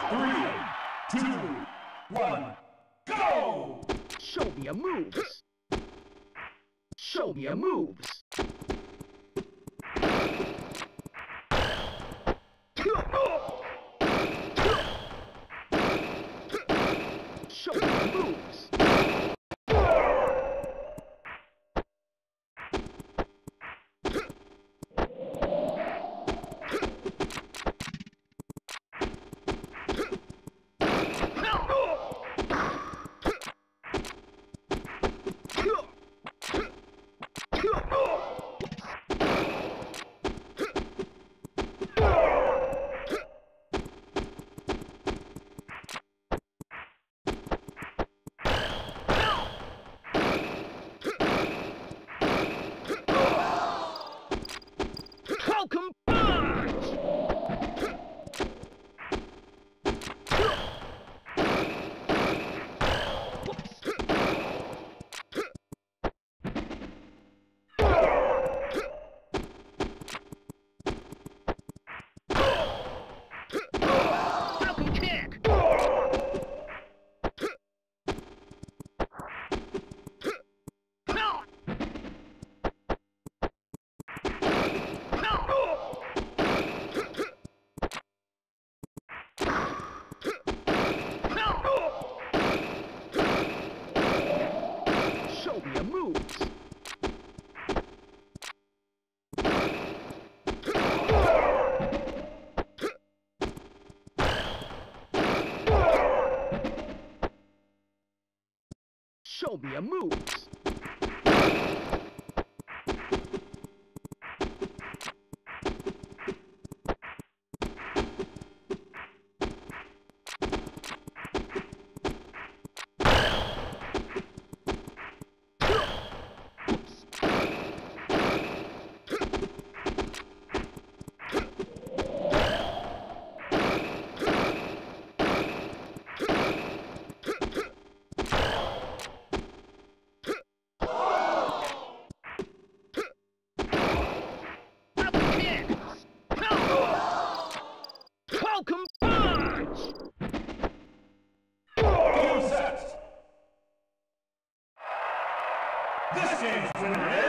Three, two, one, go! Show me your moves. Show me your moves. Show me your moves. Falcon Punch! Falcon Kick! Show me your moves. Show me your moves. Falcon Punch! Game set! This game's winner is...